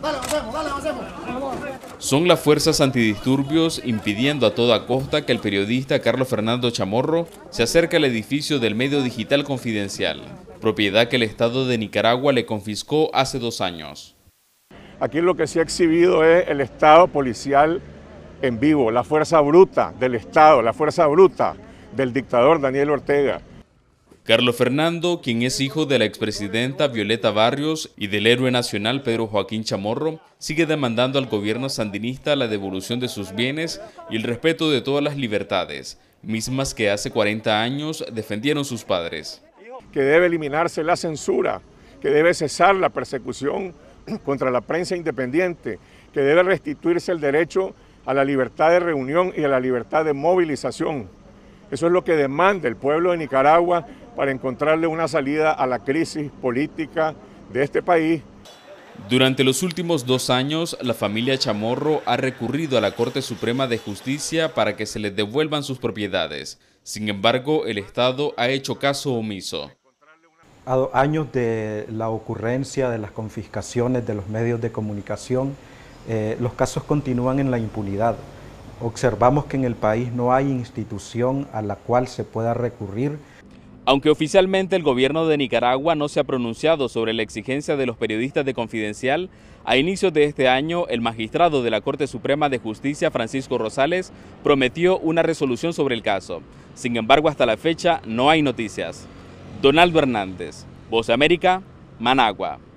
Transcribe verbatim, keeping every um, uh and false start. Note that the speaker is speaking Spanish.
Dale, avancemos, dale, avancemos. Son las fuerzas antidisturbios impidiendo a toda costa que el periodista Carlos Fernando Chamorro se acerque al edificio del medio digital Confidencial, propiedad que el Estado de Nicaragua le confiscó hace dos años. Aquí lo que se ha exhibido es el Estado policial en vivo, la fuerza bruta del Estado, la fuerza bruta del dictador Daniel Ortega. Carlos Fernando, quien es hijo de la expresidenta Violeta Barrios y del héroe nacional Pedro Joaquín Chamorro, sigue demandando al gobierno sandinista la devolución de sus bienes y el respeto de todas las libertades, mismas que hace cuarenta años defendieron sus padres. Que debe eliminarse la censura, que debe cesar la persecución contra la prensa independiente, que debe restituirse el derecho a la libertad de reunión y a la libertad de movilización. Eso es lo que demanda el pueblo de Nicaragua para encontrarle una salida a la crisis política de este país. Durante los últimos dos años, la familia Chamorro ha recurrido a la Corte Suprema de Justicia para que se les devuelvan sus propiedades. Sin embargo, el Estado ha hecho caso omiso. A dos años de la ocurrencia de las confiscaciones de los medios de comunicación, eh, los casos continúan en la impunidad. Observamos que en el país no hay institución a la cual se pueda recurrir. Aunque oficialmente el gobierno de Nicaragua no se ha pronunciado sobre la exigencia de los periodistas de Confidencial, a inicios de este año el magistrado de la Corte Suprema de Justicia, Francisco Rosales, prometió una resolución sobre el caso. Sin embargo, hasta la fecha no hay noticias. Donaldo Hernández, Voz de América, Managua.